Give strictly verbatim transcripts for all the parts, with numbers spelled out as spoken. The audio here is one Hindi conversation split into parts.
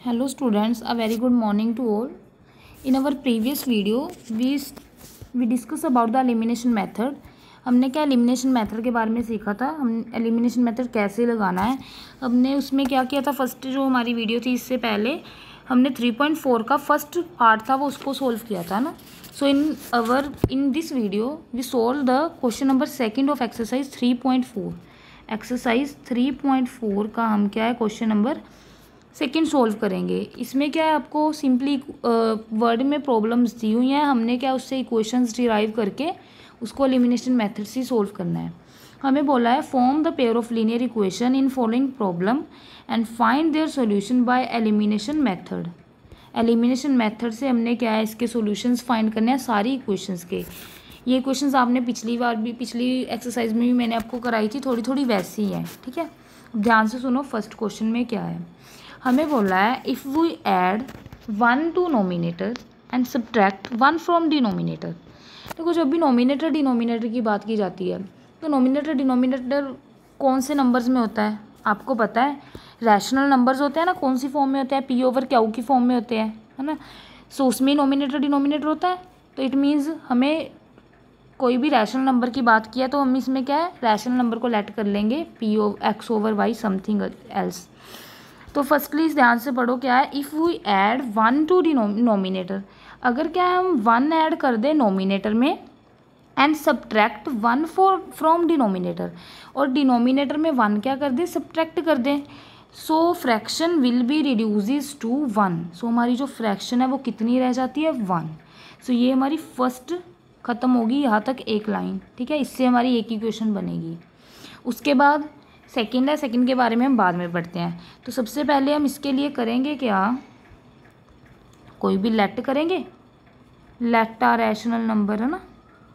Hello students, a very good morning to all. In our previous video, we we discuss about the elimination method. हमने क्या एलिमिनेशन मेथड के बारे में सीखा था, हम एलिमिनेशन मेथड कैसे लगाना है. हमने उसमें क्या किया था, फर्स्ट जो हमारी वीडियो थी इससे पहले हमने थ्री पॉइंट फोर का फर्स्ट पार्ट था वो उसको सोल्व किया था ना. So in our in this video we solve the question number second of exercise three point four. Exercise three point four का हम क्या है क्वेश्चन नंबर सेकेंड सोल्व करेंगे. इसमें क्या है, आपको सिंपली वर्ड में प्रॉब्लम्स दी हुई हैं, हमने क्या उससे इक्वेशंस डिराइव करके उसको एलिमिनेशन मेथड से सोल्व करना है. हमें बोला है form the pair of linear equation in following problem and find their solution by elimination method. Elimination method से हमने क्या है इसके सॉल्यूशंस फाइंड करने हैं सारी इक्वेशंस के. ये इक्वेशंस आपने पिछली बार भी पिछली एक्सरसाइज में भी मैंने आपको कराई थी, थोड़ी थोड़ी वैसी हैं. ठीक है, ध्यान से सुनो. फर्स्ट क्वेश्चन में क्या है, हमें बोला है if we add one to numerator and subtract one from denominator. देखो जब भी नोमिनेटर डिनोमिनेटर की बात की जाती है तो नोमिनेटर डिनोमिनेटर कौन से नंबर्स में होता है आपको पता है. रैशनल नंबर्स होते हैं ना, कौन सी फॉर्म में होते हैं, पी ओवर क्यू की फॉर्म में होते हैं, है ना. सो उसमें नोमिनेटर डिनोमिनेटर होता है. तो इट मीन्स हमें कोई भी रैशनल नंबर की बात किया तो हम इसमें क्या है रैशनल नंबर को लेट कर लेंगे p o x over y something else. तो फर्स्टली ध्यान से पढ़ो क्या है, if we add one to denominator. अगर क्या है हम वन ऐड कर दें नोमिनेटर में and subtract one for from denominator, और डिनोमिनेटर में वन क्या कर दें सब्ट्रैक्ट कर दें. So fraction will be reduces to one. So हमारी जो फ्रैक्शन है वो कितनी रह जाती है वन. सो so ये हमारी फर्स्ट ख़त्म होगी यहाँ तक एक लाइन. ठीक है, इससे हमारी एक इक्वेशन बनेगी. उसके बाद सेकंड है, सेकंड के बारे में हम बाद में पढ़ते हैं. तो सबसे पहले हम इसके लिए करेंगे क्या, कोई भी लेट करेंगे. लेट आ रैशनल नंबर है ना.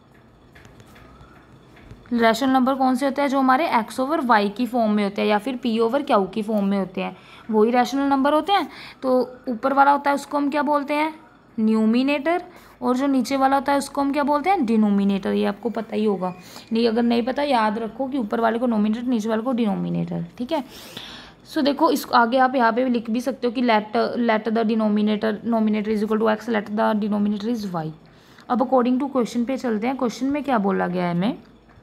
रैशनल नंबर कौन से होते हैं जो हमारे एक्स ओवर वाई की फॉर्म में होते हैं या फिर पी ओवर क्यू की फॉर्म में होते हैं, वही रैशनल नंबर होते हैं. तो ऊपर वाला होता है उसको हम क्या बोलते हैं न्यूमिनेटर, और जो नीचे वाला होता है उसको हम क्या बोलते हैं डिनोमिनेटर. ये आपको पता ही होगा, नहीं अगर नहीं पता याद रखो कि ऊपर वाले को नोमिनेटर नीचे वाले को डिनोमिनेटर. ठीक है. सो so, देखो इस आगे आप यहाँ पे भी लिख भी सकते हो कि let let the denominator numerator is equal to x, let the denominator is y. अब अकॉर्डिंग टू क्वेश्चन पे चलते हैं. क्वेश्चन में क्या बोला गया है, हमें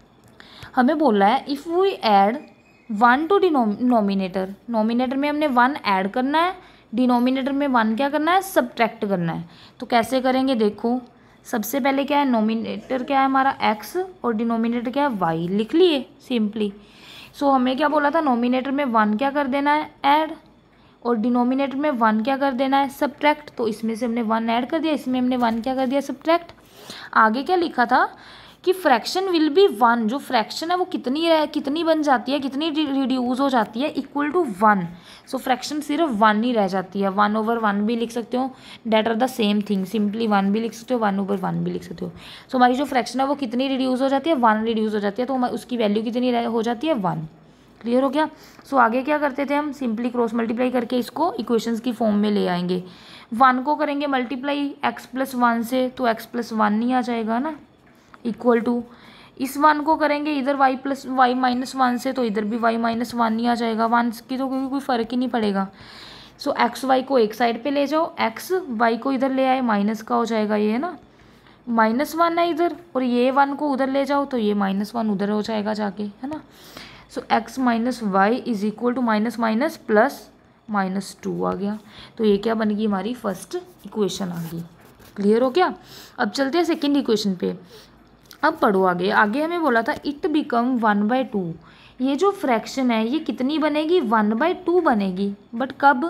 हमें बोला है if we add one to denominator. Numerator में हमने वन ऐड करना है, डिनोमिनेटर में वन क्या करना है सब्ट्रैक्ट करना है. तो कैसे करेंगे, देखो सबसे पहले क्या है नोमिनेटर क्या है हमारा एक्स और डिनोमिनेटर क्या है वाई, लिख लिए सिंपली. सो so, हमें क्या बोला था नोमिनेटर में वन क्या कर देना है ऐड, और डिनोमिनेटर में वन क्या कर देना है सब्ट्रैक्ट. तो इसमें से हमने वन ऐड कर दिया, इसमें हमने वन क्या कर दिया सब्ट्रैक्ट. आगे क्या लिखा था कि फ्रैक्शन विल बी वन. जो फ्रैक्शन है वो कितनी है कितनी बन जाती है कितनी रिड्यूस हो जाती है equal to one. So fraction सिर्फ वन ही रह जाती है. वन ओवर वन भी लिख सकते हो, that are the same thing. Simply one भी लिख सकते हो, वन ओवर वन भी लिख सकते हो. सो so, हमारी जो फ्रैक्शन है वो कितनी रिड्यूस हो जाती है वन रिड्यूस हो जाती है. तो उसकी वैल्यू कितनी हो जाती है वन. क्लियर हो गया. सो so, आगे क्या करते थे हम सिंपली क्रॉस मल्टीप्लाई करके इसको इक्वेशंस की फॉर्म में ले आएंगे. वन को करेंगे मल्टीप्लाई एक्स प्लस वन से तो एक्स प्लस वन नहीं आ जाएगा ना, इक्वल टू इस वन को करेंगे इधर y plus y minus one से तो इधर भी वाई माइनस वन नहीं आ जाएगा. वन की तो क्योंकि कोई फ़र्क ही नहीं पड़ेगा. सो एक्स वाई को एक साइड पे ले जाओ, एक्स वाई को इधर ले आए माइनस का हो जाएगा ये, है ना माइनस वन है इधर, और ये वन को उधर ले जाओ तो ये माइनस वन उधर हो जाएगा जाके, है ना. So x minus y is equal to minus minus plus minus two आ गया. तो ये क्या बन गई हमारी फर्स्ट इक्वेशन आ गई. क्लियर हो गया. अब चलते हैं सेकेंड इक्वेशन पे. अब पढ़ो आगे. आगे हमें बोला था it become one by two. ये जो फ्रैक्शन है ये कितनी बनेगी वन बाई टू बनेगी. बट कब,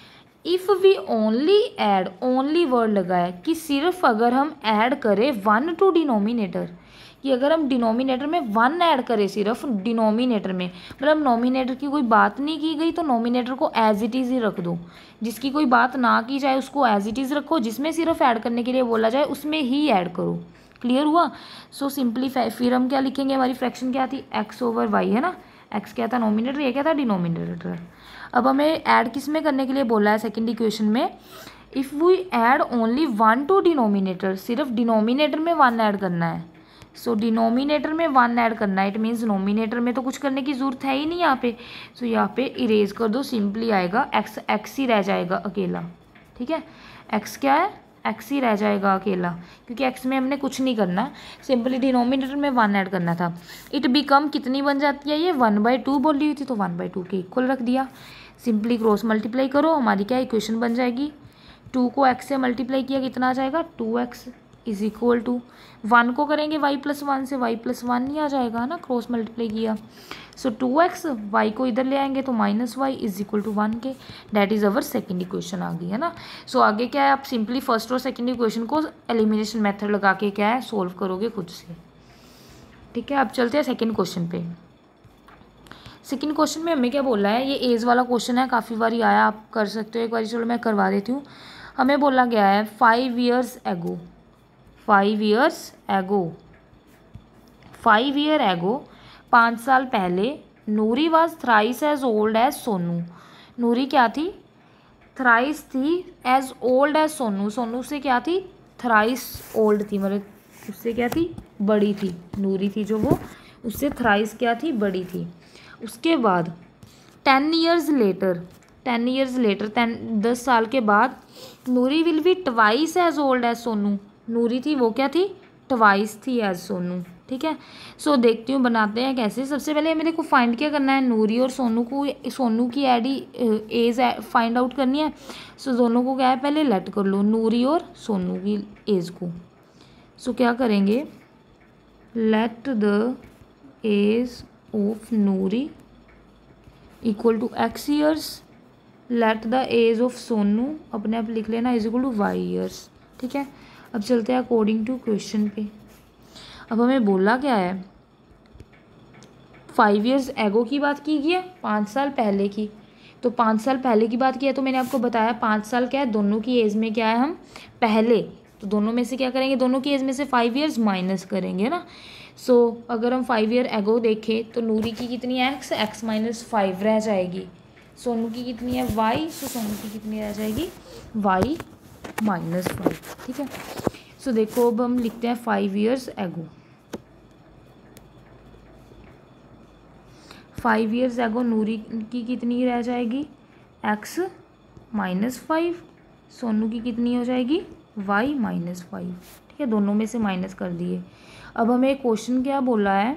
if we only add, only word लगा है कि सिर्फ अगर हम ऐड करें वन टू डिनोमिनेटर, कि अगर हम डिनोमिनेटर में वन ऐड करें सिर्फ डिनोमिनेटर में, मतलब नोमिनेटर की कोई बात नहीं की गई तो नोमिनेटर को एज इट इज़ ही रख दो. जिसकी कोई बात ना की जाए उसको एज इट इज़ रखो, जिसमें सिर्फ ऐड करने के लिए बोला जाए उसमें ही ऐड करो. क्लियर हुआ. सो सिंपली फिर हम क्या लिखेंगे, हमारी फ्रैक्शन क्या थी एक्स ओवर वाई, है ना. एक्स क्या था नोमिनेटर, ये क्या था डिनोमिनेटर. अब हमें ऐड किस में करने के लिए बोला है सेकंड इक्वेशन में, if we add only one to denominator, सिर्फ डिनोमिनेटर में वन ऐड करना है. सो डिनोमिनेटर में वन ऐड करना है, इट मीन्स नोमिनेटर में तो कुछ करने की ज़रूरत है ही नहीं यहाँ पे। सो यहाँ पे इरेज कर दो, सिंपली आएगा एक्स, एक्स ही रह जाएगा अकेला, ठीक है। एक्स क्या है, एक्स ही रह जाएगा अकेला, क्योंकि एक्स में हमने कुछ नहीं करना, सिंपली डिनोमिनेटर में वन ऐड करना था। इट बिकम कितनी बन जाती है ये, वन बाई टू बोली हुई थी, तो वन बाई टू के इक्वल रख दिया। सिंपली क्रॉस मल्टीप्लाई करो, हमारी क्या इक्वेशन बन जाएगी, टू को एक्स से मल्टीप्लाई किया कितना आ जाएगा, two x is equal to, one को करेंगे वाई प्लस वन से, वाई प्लस वन नहीं आ जाएगा ना, क्रॉस मल्टीप्लाई किया। सो टू एक्स, वाई को इधर ले आएंगे तो minus y is equal to one के, that is our second equation आ गई है ना। सो so, आगे क्या है, आप सिंपली फर्स्ट और सेकेंड इक्वेशन को एलिमिनेशन मेथड लगा के क्या है सोल्व करोगे खुद से, ठीक है। अब चलते हैं सेकेंड क्वेश्चन पे। सेकेंड क्वेश्चन में हमें क्या बोला है, ये एज वाला क्वेश्चन है, काफ़ी बारी आया, आप कर सकते हो एक बार, चलो मैं करवा देती हूँ। हमें बोला गया है five years ago, five years ago, five year ago, पाँच साल पहले, Noori was thrice as old as Sonu. Noori क्या थी, थ्राइस थी, as old as Sonu, Sonu से क्या थी, थ्राइस ओल्ड थी, मतलब उससे क्या थी, बड़ी थी। नूरी थी जो वो उससे थ्राइस क्या थी, बड़ी थी। उसके बाद ten years later, ten years later ten दस साल के बाद, Noori will be twice as old as Sonu. Noori थी वो क्या थी, ट्वाइस थी एज सोनू, ठीक है। सो so, देखती हूँ बनाते हैं कैसे। सबसे पहले मेरे को फाइंड क्या करना है, नूरी और सोनू को, सोनू की एडी एज फाइंड आउट करनी है। सो so, दोनों को क्या है पहले लेट कर लो, नूरी और सोनू की एज को। सो so, क्या करेंगे, let the age of Noori equal to x years, let the age of Sonu अपने आप लिख लेना is equal to y years, ठीक है। अब चलते हैं अकॉर्डिंग टू क्वेश्चन पे। अब हमें बोला क्या है, फाइव इयर्स एगो की बात की गई है, पाँच साल पहले की, तो पाँच साल पहले की बात की है, तो मैंने आपको बताया पाँच साल क्या है, दोनों की एज में क्या है हम पहले, तो दोनों में से क्या करेंगे, दोनों की एज में से फाइव इयर्स माइनस करेंगे ना। सो so, अगर हम फाइव ईयर एगो देखें तो नूरी की कितनी है, एक्स, एक्स माइनस फाइव रह जाएगी। सोनू की कितनी है, वाई, सो सोनू की कितनी रह जाएगी, वाई माइनस फाइव, ठीक है। सो so, देखो अब हम लिखते हैं five years ago, five years ago Noori की कितनी रह जाएगी, एक्स माइनस फाइव, सोनू की कितनी हो जाएगी, वाई माइनस फाइव, ठीक है। दोनों में से माइनस कर दिए। अब हमें क्वेश्चन क्या बोला है,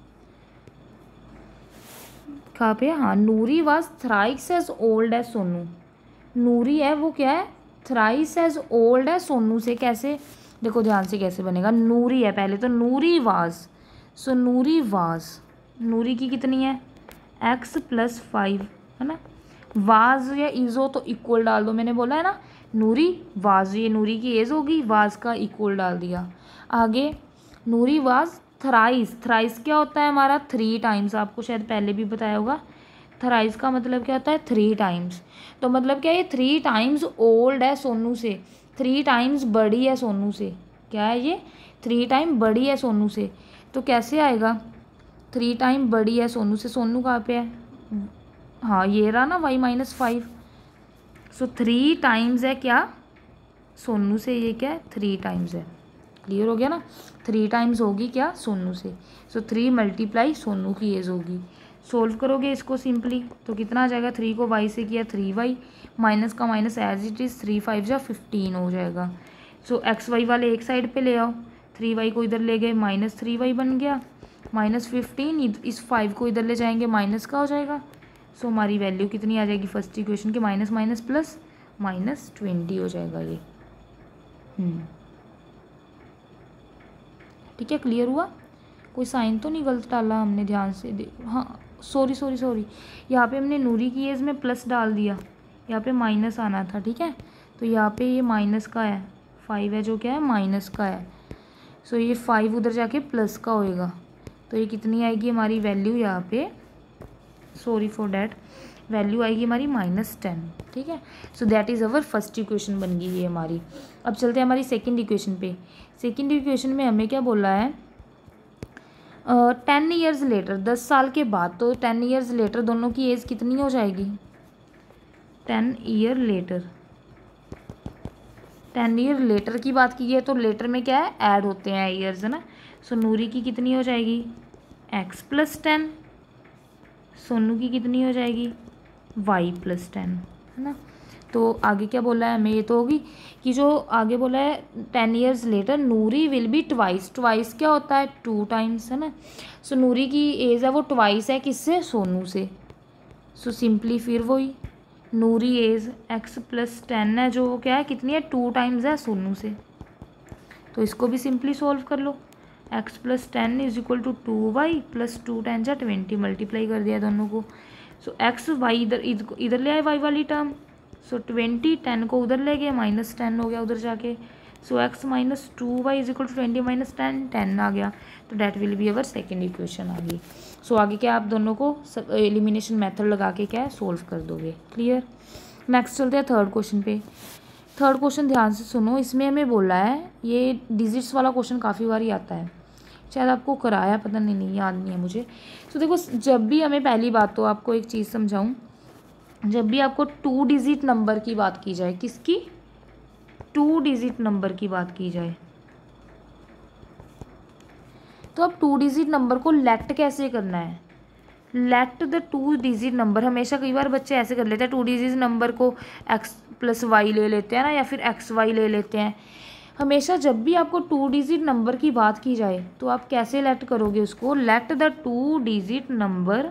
कहाँ पे, हाँ, Noori was thrice as old as Sonu. Noori है वो क्या है, थ्राइस एज ओल्ड है सोनू से। कैसे, देखो ध्यान से कैसे बनेगा, नूरी है पहले तो, नूरी वाज, सो नूरी वाज, नूरी की कितनी है, एक्स प्लस फाइव, है ना। वाज या इज़ो तो इक्वल डाल दो, मैंने बोला है ना, नूरी वाज, ये नूरी की एज होगी, वाज का इक्वल डाल दिया। आगे नूरी वाज थ्राइस, थ्राइस क्या होता है हमारा, थ्री टाइम्स, आपको शायद पहले भी बताया होगा। थ्राइस का मतलब क्या होता है, थ्री टाइम्स, तो मतलब क्या ये थ्री टाइम्स ओल्ड है सोनू से, थ्री टाइम्स बड़ी है सोनू से। क्या है ये, थ्री टाइम बड़ी है सोनू से। तो कैसे आएगा, थ्री टाइम बड़ी है सोनू से, सोनू कहाँ पे है, हाँ ये रहा ना, y minus five. So three times है क्या सोनू से, ये क्या है, थ्री टाइम्स है, क्लियर हो गया ना। थ्री टाइम्स होगी क्या सोनू से, सो थ्री मल्टीप्लाई सोनू की एज होगी। सोल्व करोगे इसको सिंपली तो कितना आ जाएगा, थ्री को वाई से किया थ्री वाई, माइनस का minus as it is, three five जा फिफ्टीन हो जाएगा। सो एक्स वाई वाले एक साइड पे ले आओ, थ्री वाई को इधर ले गए, माइनस थ्री वाई बन गया, माइनस फिफ्टीन, इस फाइव को इधर ले जाएंगे, माइनस का हो जाएगा। सो so, हमारी वैल्यू कितनी आ जाएगी फर्स्ट इक्वेशन के, minus minus plus minus twenty हो जाएगा ये। ठीक है, क्लियर हुआ, कोई साइन तो नहीं गलत डाला हमने, ध्यान से देखो। हाँ सॉरी सॉरी सॉरी यहाँ पे हमने नूरी की एज में प्लस डाल दिया, यहाँ पे माइनस आना था, ठीक है। तो यहाँ पे ये माइनस का है, फाइव है जो क्या है माइनस का है। सो ये फाइव उधर जाके प्लस का होएगा, तो ये कितनी आएगी हमारी वैल्यू यहाँ पे, सॉरी फॉर डैट, वैल्यू आएगी हमारी माइनस टेन, ठीक है। So that is our first equation बन गई ये हमारी। अब चलते हैं हमारी सेकंड इक्वेशन पे। सेकंड इक्वेशन में हमें क्या बोला है, टेन ईयर्स लेटर, दस साल के बाद, तो टेन ईयर्स लेटर दोनों की एज कितनी हो जाएगी, ten year later, ten year later की बात की है तो लेटर में क्या है ऐड होते हैं ईयर्स, है ना। सो नूरी की कितनी हो जाएगी एक्स प्लस टेन, सोनू की कितनी हो जाएगी वाई प्लस टेन, है ना। तो आगे क्या बोला है हमें, ये तो होगी कि जो आगे बोला है ten years later Noori will be twice, twice क्या होता है टू टाइम्स, है ना। सो नूरी की एज है वो ट्वाइस है किससे, सोनू से। सो सिंपली फिर वही Noori age x plus ten है जो क्या है कितनी है टू टाइम्स है सोनू से। तो इसको भी सिंपली सॉल्व कर लो, x plus ten is equal to two y plus two ten जा ट्वेंटी, मल्टीप्लाई कर दिया दोनों को। सो एक्स वाई इधर इधर ले आए वाई वाली टर्म, सो ट्वेंटी टेन को उधर ले गए माइनस टेन हो गया उधर जाके। So x minus two y is equal to twenty minus ten, ten आ गया। तो that will be our second equation आ गई। सो आगे क्या आप दोनों को एलिमिनेशन मेथड लगा के क्या है सोल्व कर दोगे। क्लियर। नेक्स्ट चलते हैं थर्ड क्वेश्चन पे। थर्ड क्वेश्चन ध्यान से सुनो, इसमें हमें बोला है ये डिजिट्स वाला क्वेश्चन काफ़ी बार ही आता है, शायद आपको कराया पता नहीं नहीं याद नहीं है मुझे। तो देखो जब भी हमें पहली बात तो आपको एक चीज़ समझाऊं, जब भी आपको टू डिजिट नंबर की बात की जाए, किसकी टू डिजिट नंबर की बात की जाए, तो अब टू डिजिट नंबर को लेट कैसे करना है, let the two digit number. हमेशा कई बार बच्चे ऐसे कर लेते हैं टू डिजिट नंबर को एक्स प्लस वाई ले लेते हैं ना, या फिर एक्स वाई ले लेते हैं। हमेशा जब भी आपको टू डिजिट नंबर की बात की जाए तो आप कैसे लेट करोगे उसको, let the two digit number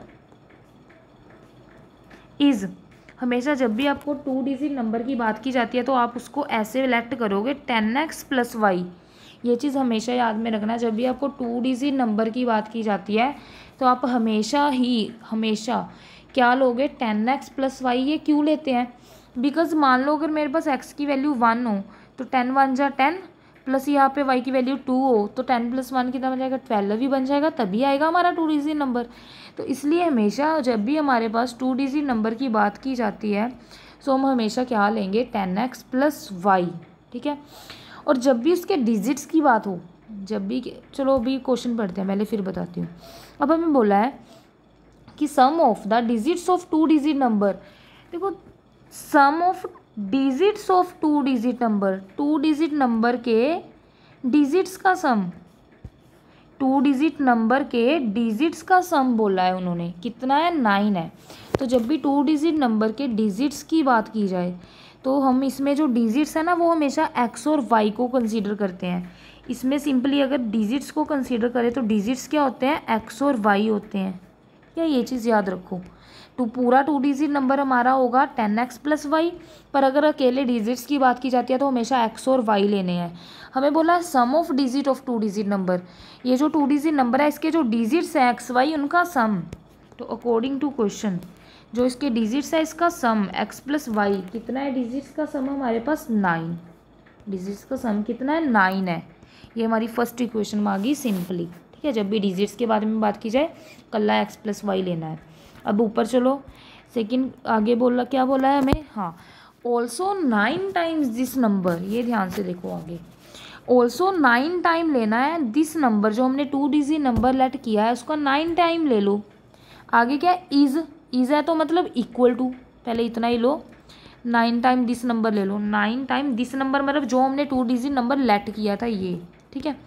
is. हमेशा जब भी आपको टू डिजिट नंबर की बात की जाती है तो आप उसको ऐसे लेट करोगे टेन एक्स प्लस वाई। ये चीज़ हमेशा याद में रखना, जब भी आपको टू डिजिट नंबर की बात की जाती है तो आप हमेशा ही हमेशा क्या लोगे टेन एक्स प्लस वाई। ये क्यों लेते हैं, बिकॉज मान लो अगर मेरे पास एक्स की वैल्यू वन हो तो टेन वन जा टेन, प्लस यहाँ पे वाई की वैल्यू टू हो तो टेन प्लस वन कितना बन जाएगा ट्वेल्व ही बन जाएगा, तभी आएगा हमारा टू डिजिट नंबर। तो इसलिए हमेशा जब भी हमारे पास टू डिजिट नंबर की बात की जाती है सो हम हमेशा क्या लेंगे टेन एक्स प्लस वाई, ठीक है। और जब भी उसके डिजिट्स की बात हो, जब भी, चलो अभी क्वेश्चन पढ़ते हैं पहले फिर बताती हूँ। अब हमें बोला है कि sum of the digits of two digit number, देखो sum of digits of two digit number, two digit number के डिजिट्स का सम, टू डिजिट नंबर के डिजिट्स का सम बोला है उन्होंने, कितना है नाइन है। तो जब भी टू डिजिट नंबर के डिजिट्स की बात की जाए तो हम इसमें जो डिजिट्स है ना वो हमेशा एक्स और वाई को कंसीडर करते हैं। इसमें सिंपली अगर डिजिट्स को कंसीडर करें तो डिजिट्स क्या होते हैं एक्स और वाई होते हैं, क्या ये चीज़ याद रखो। तो पूरा टू डिजिट नंबर हमारा होगा टेन एक्स प्लस वाई, पर अगर अकेले डिजिट्स की बात की जाती है तो हमेशा एक्स और वाई लेने हैं। हमें बोला है sum of digit of two digit number, ये जो टू डिजिट नंबर है इसके जो डिजिट्स हैं एक्स वाई उनका सम। तो अकॉर्डिंग टू क्वेश्चन जो इसके डिजिट्स है इसका सम एक्स प्लस वाई कितना है, डिजिट्स का सम हमारे पास नाइन, डिजिट्स का सम कितना है नाइन है। ये हमारी फर्स्ट इक्वेशन में आ गई सिंपली, ठीक है। जब भी डिजिट्स के बारे में बात की जाए कल्ला एक्स प्लस वाई लेना है। अब ऊपर चलो सेकंड आगे बोला क्या बोला है हमें, हाँ also nine times this number, ये ध्यान से देखो आगे, ऑल्सो नाइन टाइम लेना है दिस नंबर, जो हमने टू डिजिट नंबर लेट किया है उसका नाइन टाइम ले लो। आगे क्या इज, इज है तो मतलब इक्वल टू, पहले इतना ही लो, नाइन टाइम दिस नंबर ले लो, नाइन टाइम दिस नंबर मतलब जो हमने टू डिजिट नंबर लेट किया था ये, ठीक है।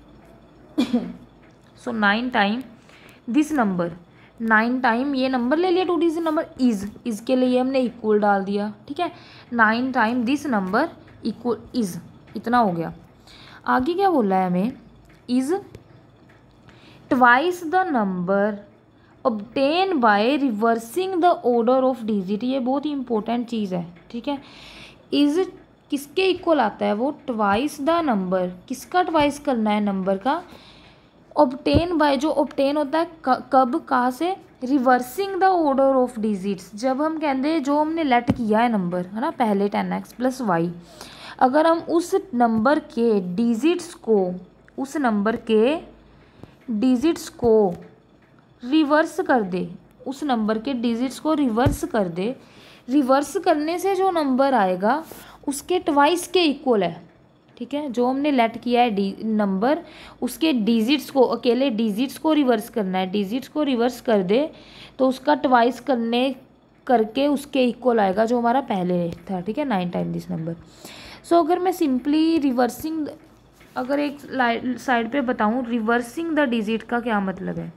So nine time this number, nine time ये नंबर ले लिया two digit number, is is के लिए हमने इक्वल डाल दिया, ठीक है। Nine time this number equal is, इतना हो गया। आगे क्या बोला है हमें, is twice the number obtain by reversing the order of digit, ये बहुत ही इंपॉर्टेंट चीज़ है, ठीक है। इज किसके इक्वल आता है, वो ट्वाइस द नंबर, किसका ट्वाइस करना है नंबर का, ऑब्टेन बाय, जो ऑब्टेन होता है कब कहाँ से, reversing the order of digits. जब हम कहते हैं जो हमने लेट किया है नंबर है ना पहले टेन एक्स प्लस वाई, अगर हम उस नंबर के डिजिट्स को, उस नंबर के डिजिट्स को रिवर्स कर दे, उस नंबर के डिजिट्स को रिवर्स कर दे, रिवर्स करने से जो नंबर आएगा उसके ट्वाइस के इक्वल है, ठीक है। जो हमने लेट किया है डी नंबर उसके डिजिट्स को, अकेले डिजिट्स को रिवर्स करना है, डिजिट्स को रिवर्स कर दे तो उसका ट्वाइस करने करके उसके इक्वल आएगा जो हमारा पहले था, ठीक है, nine time this number. So अगर मैं सिंपली रिवर्सिंग अगर एक साइड पे बताऊं रिवर्सिंग द डिजिट का क्या मतलब है,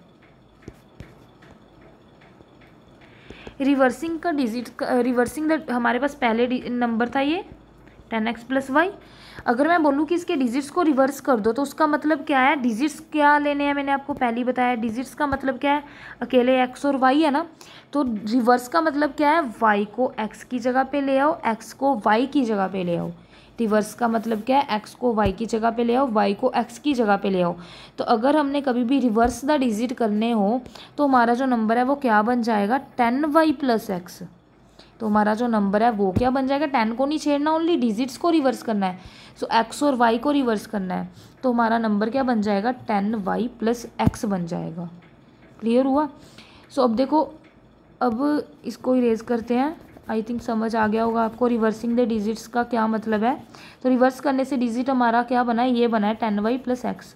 रिवर्सिंग का डिजिट का रिवर्सिंग द, हमारे पास पहले नंबर था ये टेन एक्स प्लस वाई, अगर मैं बोलूँ कि इसके डिजिट्स को रिवर्स कर दो तो उसका मतलब क्या है, डिजिट्स क्या लेने हैं मैंने आपको पहले ही बताया, डिजिट्स का मतलब क्या है, अकेले एक्स और वाई है ना, तो रिवर्स का मतलब क्या है, वाई को एक्स की जगह पे ले आओ, एक्स को वाई की जगह पे ले आओ। रिवर्स का मतलब क्या है, एक्स को वाई की जगह पे ले आओ, वाई को एक्स की जगह पे ले आओ। तो अगर हमने कभी भी रिवर्स द डिजिट करने हो तो हमारा जो नंबर है वो क्या बन जाएगा, टेन वाई प्लस एक्स। तो हमारा जो नंबर है वो क्या बन जाएगा, टेन को नहीं छेड़ना, ओनली डिजिट्स को रिवर्स करना है, सो एक्स और वाई को रिवर्स करना है, तो हमारा नंबर क्या बन जाएगा, टेन वाई प्लस एक्स बन जाएगा। क्लियर हुआ। सो so, अब देखो, अब इसको इरेज करते हैं, आई थिंक समझ आ गया होगा आपको रिवर्सिंग द डिजिट्स का क्या मतलब है। तो रिवर्स करने से डिजिट हमारा क्या बना है, ये बना है टेन वाई प्लस एक्स।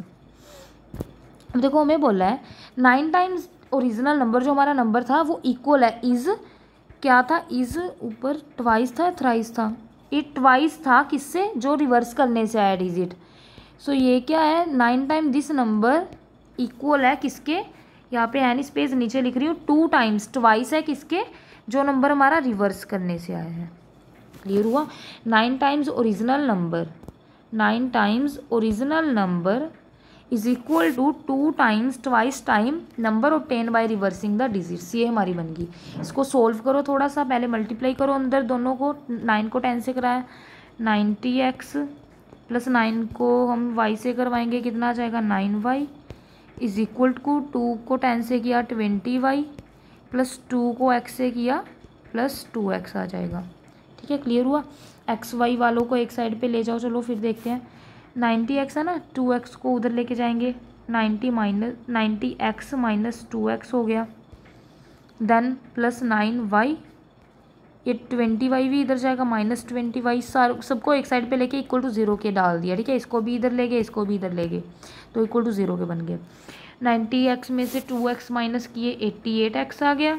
अब देखो हमें बोला है नाइन टाइम्स ओरिजिनल नंबर, जो हमारा नंबर था वो इक्वल है इज, क्या था, इज ऊपर ट्वाइस था, थ्राइस था, ये ट्वाइस था किससे, जो रिवर्स करने से आया डिजिट। सो so, ये क्या है, nine time this number equal है किसके, यहाँ पे एनी स्पेस नीचे लिख रही हूँ, टू टाइम्स ट्वाइस है किसके, जो नंबर हमारा रिवर्स करने से आया है। क्लियर हुआ। Nine times original number, nine times original number is equal to two times twice time number obtain by reversing the digits. ये हमारी बन गई। इसको सोल्व करो थोड़ा सा, पहले मल्टीप्लाई करो अंदर दोनों को, नाइन को टेन से कराया, नाइन्टी एक्स प्लस नाइन को हम वाई से करवाएंगे, कितना आ जाएगा, nine y is equal to two को टेन से किया ट्वेंटी वाई प्लस टू को एक्स से किया प्लस टू एक्स आ जाएगा। ठीक है, क्लियर हुआ। एक्स वाई वालों को एक साइड पे ले जाओ, चलो फिर देखते हैं। नाइन्टी एक्स है ना, टू एक्स को उधर लेके जाएंगे, ninety minus ninety x minus two x हो गया, देन प्लस नाइन वाई, ये ट्वेंटी वाई भी इधर जाएगा, माइनस ट्वेंटी वाई, सार सबको एक साइड पे लेके इक्वल टू ज़ीरो के डाल दिया। ठीक है, इसको भी इधर ले गए, इसको भी इधर ले गए, तो इक्वल टू ज़ीरो के बन गए। नाइन्टी एक्स में से टू एक्स माइनस किए, एट्टी एट एक्स आ गया।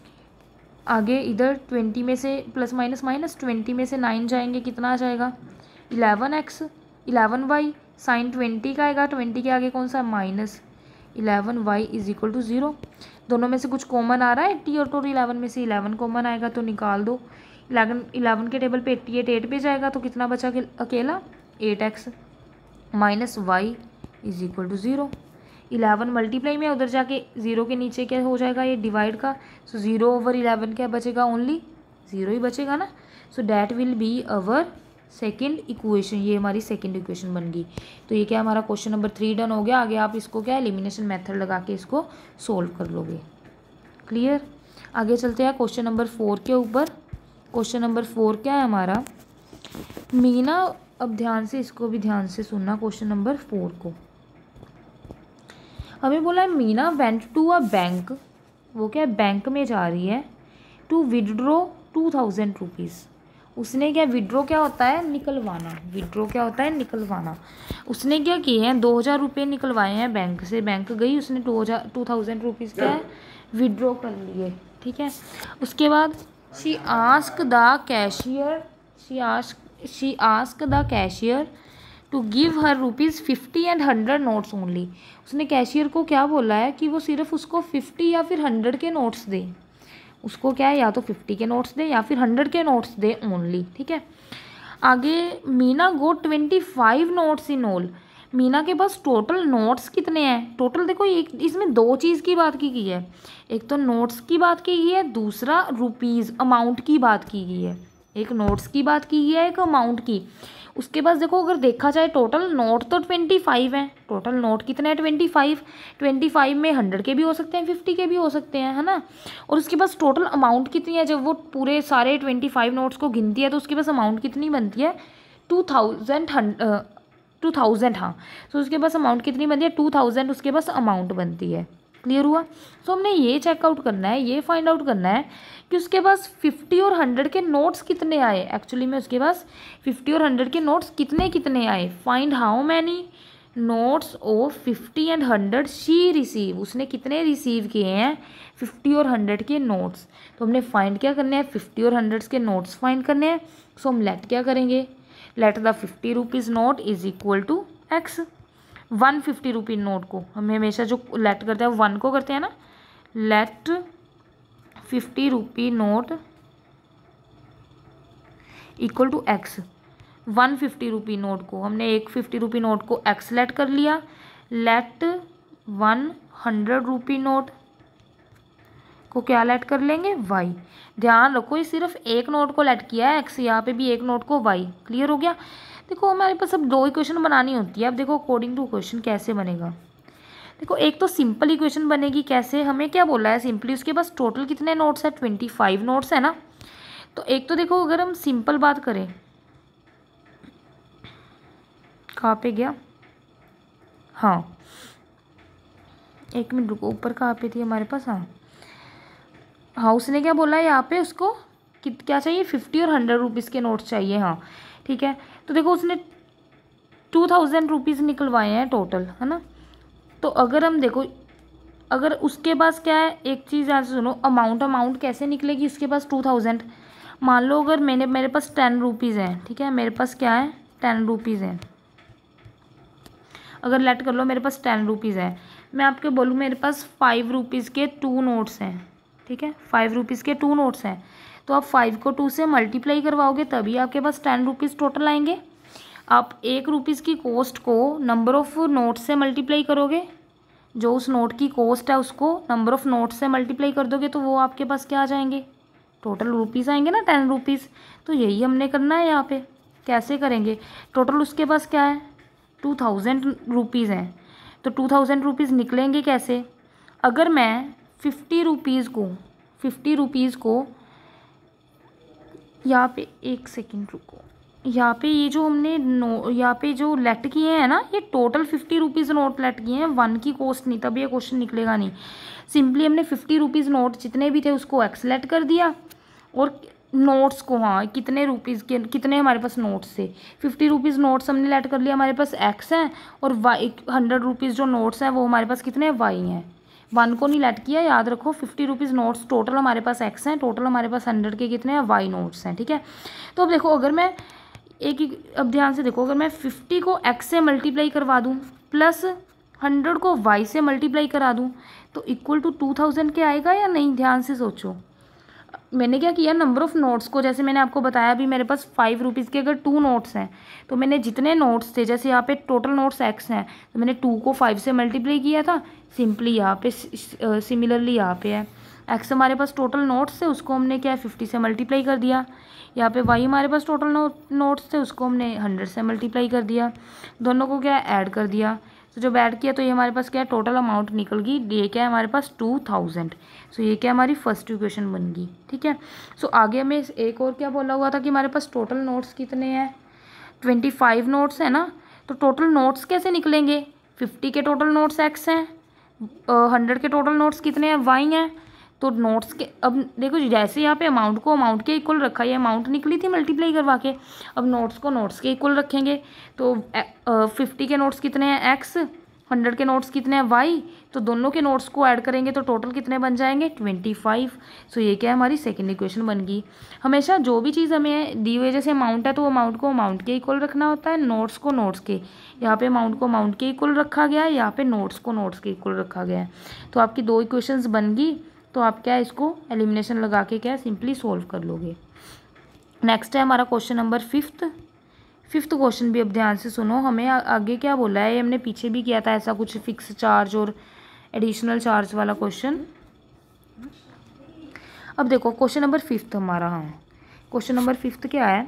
आगे इधर ट्वेंटी में से प्लस माइनस माइनस, ट्वेंटी में से नाइन जाएंगे, कितना आ जाएगा, eleven x, eleven y, sign twenty का आएगा, ट्वेंटी के आगे कौन सा, minus eleven y is equal to zero. दोनों में से कुछ कॉमन आ रहा है, एट्टी और टू इलेवन में से इलेवन कॉमन आएगा, तो निकाल दो। इलेवन इलेवन के टेबल पे एट्टी एट एट पे जाएगा, तो कितना बचा अकेला, eight x minus y is equal to zero. Eleven multiply में उधर जाके ज़ीरो के नीचे क्या हो जाएगा, ये डिवाइड का, सो ज़ीरो ओवर इलेवन क्या बचेगा, ओनली ज़ीरो ही बचेगा ना। So that will be our second equation, ये हमारी सेकंड इक्वेशन बन गई। तो ये क्या हमारा क्वेश्चन नंबर थ्री डन हो गया। आगे आप इसको क्या एलिमिनेशन मेथड लगा के इसको सोल्व कर लोगे। क्लियर। आगे चलते हैं क्वेश्चन नंबर फोर के ऊपर। क्वेश्चन नंबर फोर क्या है हमारा, मीना, अब ध्यान से इसको भी ध्यान से सुनना, क्वेश्चन नंबर फोर को हमें बोला है Meena went to a bank, वो क्या बैंक में जा रही है, to withdraw two thousand rupees. उसने क्या, विड्रॉ क्या होता है, निकलवाना, विड्रॉ क्या होता है, निकलवाना। उसने क्या किए हैं, दो हज़ार रुपये निकलवाए हैं बैंक से, बैंक गई, उसने टू हज़ार टू थाउजेंड रुपीज़ क्या है, विड्रॉ कर लिए। ठीक है, उसके बाद she ask the cashier, she ask she ask the cashier to give her rupees fifty and hundred notes only. उसने कैशियर को क्या बोला है कि वो सिर्फ उसको फिफ्टी या फिर हंड्रेड के नोट्स दे, उसको क्या है, या तो फिफ्टी के नोट्स दे या फिर हंड्रेड के नोट्स दे ओनली। ठीक है, आगे Meena go twenty five notes in all. Meena के पास टोटल नोट्स कितने हैं, टोटल देखो एक इसमें दो चीज़ की बात की गई है, एक तो नोट्स की बात की गई है, दूसरा रुपीज़ अमाउंट की बात की गई है। एक नोट्स की बात की गई है, एक अमाउंट की। उसके पास देखो अगर देखा जाए टोटल नोट तो ट्वेंटी फाइव हैं, टोटल नोट कितने हैं, ट्वेंटी फाइव। ट्वेंटी फाइव में हंड्रेड के भी हो सकते हैं, फिफ्टी के भी हो सकते हैं, है ना। और उसके पास टोटल अमाउंट कितनी है, जब वो पूरे सारे ट्वेंटी फाइव नोट्स को गिनती है तो उसके पास अमाउंट कितनी बनती है, टू थाउजेंड टू थाउजेंड हाँ। तो उसके पास अमाउंट कितनी बनती है, टू थाउजेंड उसके पास अमाउंट बनती है। क्लियर हुआ। सो so, हमने ये चेकआउट करना है, ये फाइंड आउट करना है कि उसके पास फिफ्टी और हंड्रेड के नोट्स कितने आए। एक्चुअली में उसके पास फिफ्टी और हंड्रेड के नोट्स कितने कितने आए। Find how many notes of fifty and hundred she receive. उसने कितने रिसीव किए हैं, फिफ्टी और हंड्रेड के नोट्स। तो हमने फाइंड क्या करने हैं, फिफ्टी और हंड्रेड के नोट्स फाइंड करने हैं। सो so, हम लेट क्या करेंगे, let the fifty rupees note is equal to X. One fifty rupee note को हम हमेशा जो लेट करते हैं वन को करते हैं ना, let fifty rupee note equal to X. One fifty rupee note को हमने एक फिफ्टी रुपी नोट को एक्स लेट कर लिया, let one hundred rupee note को क्या लेट कर लेंगे, वाई। ध्यान रखो ये सिर्फ एक नोट को लेट किया है एक्स, यहाँ पे भी एक नोट को वाई। क्लियर हो गया। देखो हमारे पास अब दो इक्वेशन बनानी होती है। अब देखो अकॉर्डिंग टू क्वेश्चन कैसे बनेगा। देखो एक तो सिंपल इक्वेशन बनेगी। कैसे, हमें क्या बोला है सिंपली, उसके पास टोटल कितने नोट्स है, ट्वेंटी फाइव नोट्स है ना। तो एक तो देखो अगर हम सिंपल बात करें, कहाँ पे गया, हाँ एक मिनट रुको, ऊपर कहाँ पे थी हमारे पास, हाँ हाँ उसने क्या बोला है यहाँ पे, उसको कित क्या चाहिए, फिफ्टी और हंड्रेड रुपीज़ के नोट्स चाहिए। हाँ ठीक है। तो देखो उसने टू थाउजेंड रुपीज़ निकलवाए हैं टोटल, है ना। तो अगर हम देखो, अगर उसके पास क्या है, एक चीज़ यहाँ से सुनो, अमाउंट अमाउंट कैसे निकलेगी, उसके पास टू थाउजेंड। मान लो अगर मैंने मेरे पास टेन रुपीज़ हैं, ठीक है, मेरे पास क्या है, टेन रुपीज़ हैं। अगर लेट कर लो मेरे पास टेन रुपीज़ है, मैं आपके बोलूँ मेरे पास फाइव रुपीज़ के टू नोट्स हैं, ठीक है, फाइव रुपीज़ के टू नोट्स हैं। तो आप फाइव को टू से मल्टीप्लाई करवाओगे तभी आपके पास टेन रुपीज़ टोटल आएंगे। आप एक रुपीज़ की कॉस्ट को नंबर ऑफ़ नोट से मल्टीप्लाई करोगे, जो उस नोट की कॉस्ट है उसको नंबर ऑफ़ नोट से मल्टीप्लाई कर दोगे तो वो आपके पास क्या आ जाएंगे, टोटल रुपीज़ आएंगे ना, टेन रुपीज़। तो यही हमने करना है यहाँ पे। कैसे करेंगे, टोटल उसके पास क्या है, टू थाउजेंड रुपीज़ हैं। तो टू थाउजेंड रुपीज़ निकलेंगे कैसे, अगर मैं फिफ्टी रुपीज़ को फिफ्टी रुपीज़ को यहाँ पे, एक सेकेंड रुको, यहाँ पे ये जो हमने नो यहाँ पे जो लेट किए हैं ना, ये total fifty rupees note let किए हैं, वन की कॉस्ट नहीं, तब ये क्वेश्चन निकलेगा नहीं। सिंपली हमने फिफ्टी रुपीज़ नोट जितने भी थे उसको एक्स लेट कर दिया, और नोट्स को, हाँ कितने रुपीज़ के कितने हमारे पास नोट्स थे, फिफ्टी रुपीज़ नोट्स हमने लेट कर लिया, हमारे पास एक्स हैं, और वाई हंड्रेड रुपीज़ जो नोट्स हैं वो हमारे पास कितने हैं, वाई हैं। वन को नहीं लेट किया, याद रखो फिफ्टी रुपीज़ नोट्स टोटल हमारे पास एक्स हैं, टोटल हमारे पास हंड्रेड के कितने हैं, वाई नोट्स हैं, ठीक है। तो अब देखो अगर मैं एक ही, अब ध्यान से देखो, अगर मैं फिफ्टी को एक्स से मल्टीप्लाई करवा दूँ प्लस हंड्रेड को वाई से मल्टीप्लाई करा दूँ तो इक्वल टू टू थाउजेंड के आएगा या नहीं, ध्यान से सोचो। मैंने क्या किया, नंबर ऑफ़ नोट्स को, जैसे मैंने आपको बताया अभी मेरे पास फाइव रुपीज़ के अगर टू नोट्स हैं तो मैंने जितने नोट्स थे, जैसे यहाँ पे टोटल नोट्स एक्स हैं तो मैंने टू को फाइव से मल्टीप्लाई किया था। सिंपली यहाँ पे सिमिलरली यहाँ पे है एक्स हमारे पास टोटल नोट्स थे, उसको हमने क्या फिफ्टी से मल्टीप्लाई कर दिया। यहाँ पे वाई हमारे पास टोटल नोट नोट्स थे, उसको हमने हंड्रेड से मल्टीप्लाई कर दिया, दोनों को क्या ऐड कर दिया। तो जब ऐड किया तो ये हमारे पास क्या है, टोटल अमाउंट निकल गई, ये क्या है हमारे पास टू थाउजेंड। सो ये क्या हमारी फर्स्ट इक्वेशन बन गई, ठीक है। सो आगे हमें एक और क्या बोला हुआ था कि हमारे पास टोटल नोट्स कितने हैं, ट्वेंटी फाइव नोट्स है ना। तो टोटल नोट्स कैसे निकलेंगे, फिफ्टी के टोटल नोट्स एक्स हैं, हंड्रेड के टोटल नोट्स कितने हैं, वाई हैं। तो नोट्स के, अब देखो जैसे यहाँ पे अमाउंट को अमाउंट के इक्वल रखा, ये अमाउंट निकली थी मल्टीप्लाई करवा के, अब नोट्स को नोट्स के इक्वल रखेंगे। तो फिफ्टी के नोट्स कितने हैं एक्स, हंड्रेड के नोट्स कितने हैं वाई, तो दोनों के नोट्स को ऐड करेंगे तो टोटल कितने बन जाएंगे, ट्वेंटी फाइव। सो ये क्या है, हमारी सेकंड इक्वेशन बन गई। हमेशा जो भी चीज़ हमें दी हुई, जैसे अमाउंट है तो अमाउंट को अमाउंट के इक्वल रखना होता है, नोट्स को नोट्स के, यहाँ पे अमाउंट को अमाउंट के इक्वल रखा गया है, यहाँ पे नोट्स को नोट्स के इक्वल रखा गया है। तो आपकी दो इक्वेशंस बन गई। तो आप क्या इसको एलिमिनेशन लगा के क्या सिंपली सोल्व कर लोगे। नेक्स्ट है हमारा question number fifth. Fifth question भी अब ध्यान से सुनो, हमें आगे क्या बोला है, हमने पीछे भी किया था ऐसा कुछ फिक्स चार्ज और एडिशनल चार्ज वाला क्वेश्चन। अब देखो क्वेश्चन नंबर फिफ्थ हमारा, हाँ क्वेश्चन नंबर फिफ्थ क्या है,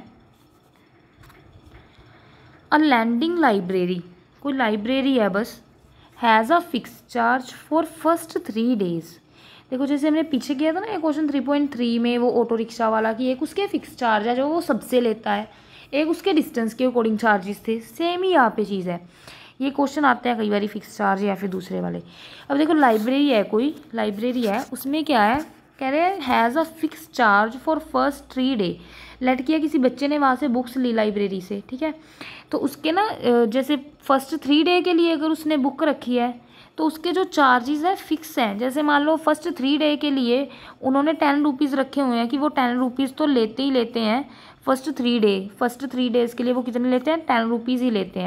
अ लैंडिंग लाइब्रेरी, कोई लाइब्रेरी है बस, has a fix charge for first three days. देखो जैसे हमने पीछे किया था ना ये क्वेश्चन थ्री पॉइंट थ्री में, वो ऑटो रिक्शा वाला, कि एक उसके फिक्स चार्ज है जो वो सबसे लेता है, एक उसके डिस्टेंस के अकॉर्डिंग चार्जेस थे। सेम ही यहाँ पे चीज़ है, ये क्वेश्चन आते हैं कई बार फिक्स चार्ज या फिर दूसरे वाले। अब देखो लाइब्रेरी है, कोई लाइब्रेरी है, उसमें क्या है, कह रहे हैं has a fix charge for first three day. Let किया किसी बच्चे ने वहाँ से बुक्स ली लाइब्रेरी से, ठीक है, तो उसके ना जैसे फर्स्ट थ्री डे के लिए अगर उसने बुक रखी है तो उसके जो चार्जेस है फिक्स हैं। जैसे मान लो फर्स्ट थ्री डे के लिए उन्होंने टेन रुपीज़ रखे हुए हैं कि वो टेन रुपीज़ तो लेते ही लेते हैं first three day, first three days के लिए वो कितने लेते हैं, टेन रुपीज़ ही लेते हैं,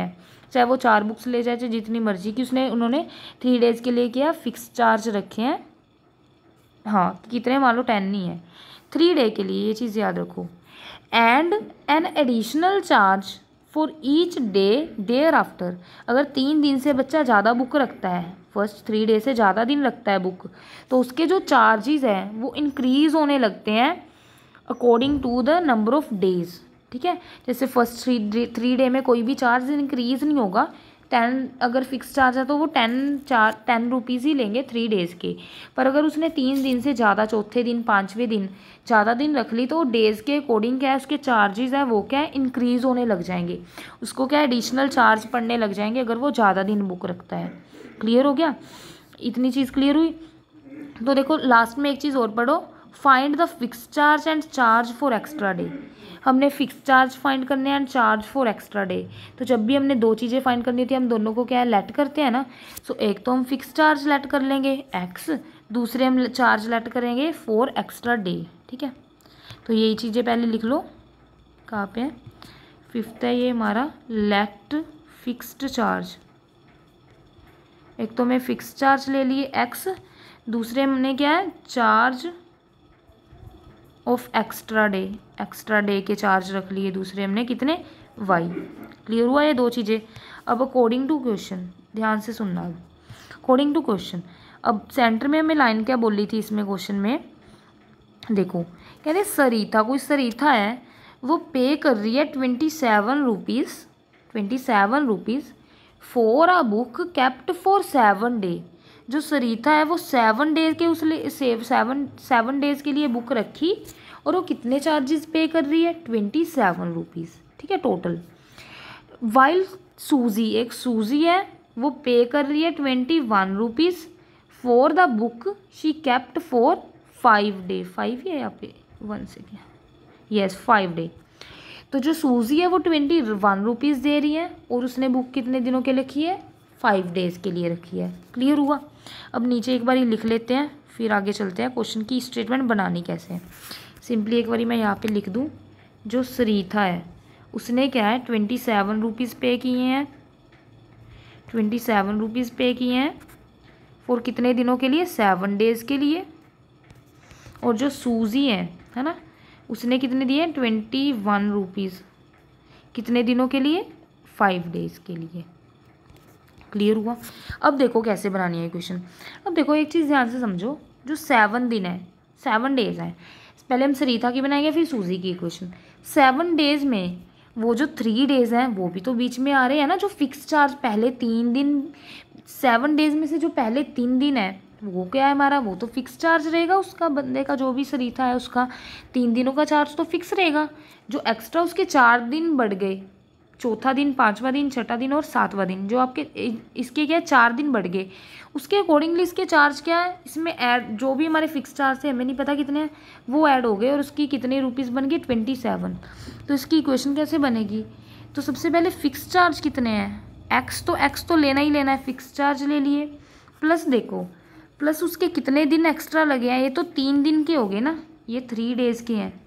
चाहे वो चार बुक्स ले जाए, चाहे जितनी मर्जी की, उसने उन्होंने थ्री डेज़ के लिए क्या फिक्स चार्ज रखे हैं। हाँ, कितने, मान लो टेन नहीं है, थ्री डे के लिए, ये चीज़ याद रखो। And an additional charge for each day thereafter, अगर तीन दिन से बच्चा ज़्यादा बुक रखता है, फर्स्ट थ्री डे से ज़्यादा दिन रखता है बुक, तो उसके जो चार्जेस हैं वो इंक्रीज़ होने लगते हैं according to the number of days. ठीक है, जैसे first three day three day में कोई भी चार्ज इंक्रीज़ नहीं होगा, टेन अगर फिक्स चार्ज है तो वो टेन चार टेन रुपीज़ ही लेंगे थ्री डेज़ के। पर अगर उसने तीन दिन से ज़्यादा, चौथे दिन पाँचवें दिन ज़्यादा दिन रख ली, तो डेज़ के अकॉर्डिंग क्या है उसके चार्जेस है वो क्या है इंक्रीज़ होने लग जाएंगे, उसको क्या एडिशनल चार्ज पड़ने लग जाएंगे अगर वो ज़्यादा दिन बुक रखता है। क्लियर हो गया, इतनी चीज़ क्लियर हुई। तो देखो लास्ट में एक चीज़ और पढ़ो, find the fix charge and charge for extra day. हमने फिक्स चार्ज फाइंड करने हैं and charge for extra day. तो जब भी हमने दो चीज़ें फाइंड करनी थी, हम दोनों को क्या है लेट करते हैं ना। सो so, एक तो हम फिक्स चार्ज लेट कर लेंगे एक्स, दूसरे हम चार्ज लेट करेंगे फॉर एक्स्ट्रा डे। ठीक है, तो यही चीज़ें पहले लिख लो, कहाँ पे है, फिफ्थ है ये हमारा, लेट फिक्स्ड चार्ज। एक तो मैं फिक्स चार्ज ले लिए एक्स, दूसरे हमने क्या है charge of extra day, extra day के चार्ज रख लिए दूसरे हमने कितने, वाई। क्लियर हुआ ये दो चीज़ें। अब अकॉर्डिंग टू क्वेश्चन, ध्यान से सुनना, अब अकॉर्डिंग टू क्वेश्चन, अब सेंटर में हमें लाइन क्या बोली थी इसमें क्वेश्चन में, देखो कह रहे सरिता, कोई सरिता है वो पे कर रही है twenty seven rupees twenty seven rupees for a book kept for seven day. जो सरिता है वो सेवन डेज के उस सेव सेवन सेवन डेज के लिए बुक रखी और वो कितने चार्जेस पे कर रही है, ट्वेंटी सेवन रुपीज़। ठीक है टोटल। वाइल सूजी, एक सूजी है वो पे कर रही है twenty one rupees for the book she kept for five day, five है यहाँ पे, वन से क्या, यस फाइव डे। तो जो सूजी है वो ट्वेंटी वन रुपीज़ दे रही है और उसने बुक कितने दिनों के रखी है, फाइव डेज़ के लिए रखी है। क्लियर हुआ। अब नीचे एक बार लिख लेते हैं, फिर आगे चलते हैं क्वेश्चन की स्टेटमेंट बनानी कैसे है। सिंपली एक बार मैं यहाँ पे लिख दूँ, जो सरिता है उसने क्या है ट्वेंटी सेवन रुपीज़ पे किए हैं, ट्वेंटी सेवन रुपीज़ पे किए हैं फॉर कितने दिनों के लिए, सेवन डेज़ के लिए। और जो सूजी है है ना, उसने कितने दिए, ट्वेंटी वन रुपीज़ कितने दिनों के लिए, फाइव डेज़ के लिए। क्लियर हुआ। अब देखो कैसे बनानी है क्वेश्चन। अब देखो एक चीज़ ध्यान से समझो, जो सेवन दिन है, सेवन डेज़ हैं, पहले हम सरिता की बनाएंगे फिर सूजी की क्वेश्चन। सेवन डेज़ में वो जो थ्री डेज़ हैं वो भी तो बीच में आ रहे हैं ना, जो फिक्स चार्ज पहले तीन दिन, सेवन डेज़ में से जो पहले तीन दिन है वो क्या है हमारा, वो तो फिक्स चार्ज रहेगा उसका, बंदे का जो भी सरिता है उसका तीन दिनों का चार्ज तो फिक्स रहेगा। जो एक्स्ट्रा उसके चार दिन बढ़ गए, चौथा दिन, पांचवा दिन, छठा दिन और सातवां दिन, जो आपके इसके क्या है चार दिन बढ़ गए, उसके अकॉर्डिंगली इसके चार्ज क्या है, इसमें ऐड जो भी हमारे फिक्स चार्ज थे, हमें नहीं पता कितने हैं, वो ऐड हो गए और उसकी कितने रुपीज़ बन गए, ट्वेंटी सेवन। तो इसकी इक्वेशन कैसे बनेगी, तो सबसे पहले फिक्स चार्ज कितने हैं, एक्स, तो एक्स तो लेना ही लेना है, फिक्स चार्ज ले लिए, प्लस देखो प्लस उसके कितने दिन एक्स्ट्रा लगे हैं, ये तो तीन दिन के हो गए ना, ये थ्री डेज़ के हैं,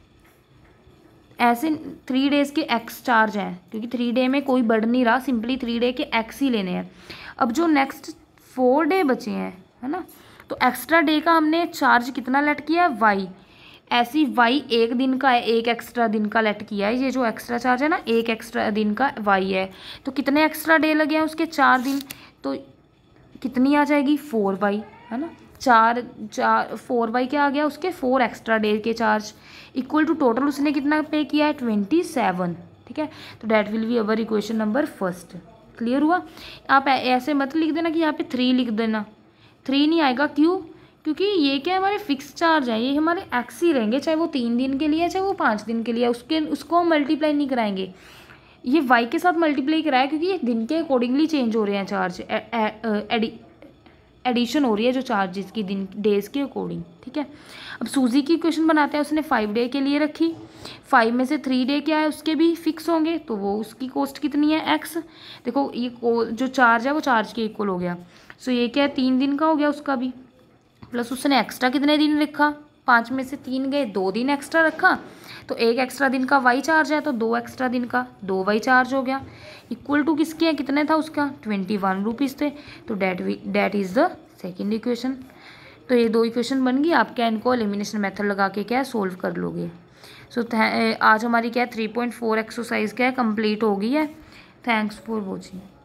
ऐसे थ्री डेज़ के एक्स चार्ज हैं क्योंकि थ्री डे में कोई बढ़ नहीं रहा, सिंपली थ्री डे के एक्स ही लेने हैं। अब जो नेक्स्ट फोर डे बचे हैं है ना, तो एक्स्ट्रा डे का हमने चार्ज कितना लेट किया है, वाई, ऐसी वाई एक दिन का है, एक एक्स्ट्रा दिन का लेट किया है, ये जो एक्स्ट्रा चार्ज है ना एक एक्स्ट्रा दिन का वाई है, तो कितने एक्स्ट्रा डे लगे हैं उसके, चार दिन, तो कितनी आ जाएगी, फोर वाई है ना, चार चार फोर बाई क्या आ गया उसके, फोर एक्स्ट्रा डे के चार्ज इक्वल टू टोटल उसने कितना पे किया है, ट्वेंटी सेवन। ठीक है, तो that will be our equation number first. Clear हुआ। आप ऐसे मत लिख देना कि यहाँ पे थ्री लिख देना, थ्री नहीं आएगा, क्यों, क्योंकि ये क्या हमारे फिक्स चार्ज है, ये हमारे एक्स ही रहेंगे, चाहे वो तीन दिन के लिए चाहे वो पाँच दिन के लिए, उसके उसको हम मल्टीप्लाई नहीं कराएंगे, ये वाई के साथ मल्टीप्लाई कराया क्योंकि ये दिन के अकॉर्डिंगली चेंज हो रहे हैं चार्ज, एडी एडिशन हो रही है जो चार्जेस की दिन डेज़ के अकॉर्डिंग। ठीक है, अब सूजी की क्वेश्चन बनाते हैं, उसने फाइव डे के लिए रखी, फाइव में से थ्री डे क्या है उसके भी फिक्स होंगे, तो वो उसकी कॉस्ट कितनी है, एक्स। देखो ये जो चार्ज है वो चार्ज के इक्वल हो गया, सो ये क्या है तीन दिन का हो गया उसका भी, प्लस उसने एक्स्ट्रा कितने दिन रखा, पाँच में से तीन गए, दो दिन एक्स्ट्रा रखा, तो एक एक्स्ट्रा दिन का वाई चार्ज है, तो दो एक्स्ट्रा दिन का दो वाई चार्ज हो गया। इक्वल टू किसके है, कितने था उसका, ट्वेंटी वन रुपीज़ थे, तो that that is the second equation. तो ये दो इक्वेशन बन गई, आप क्या इनको एलिमिनेशन मेथड लगा के क्या सोल्व कर लोगे। सो so, आज हमारी क्या है थ्री पॉइंट फोर एक्सरसाइज क्या है कंप्लीट हो गई है। Thanks for watching.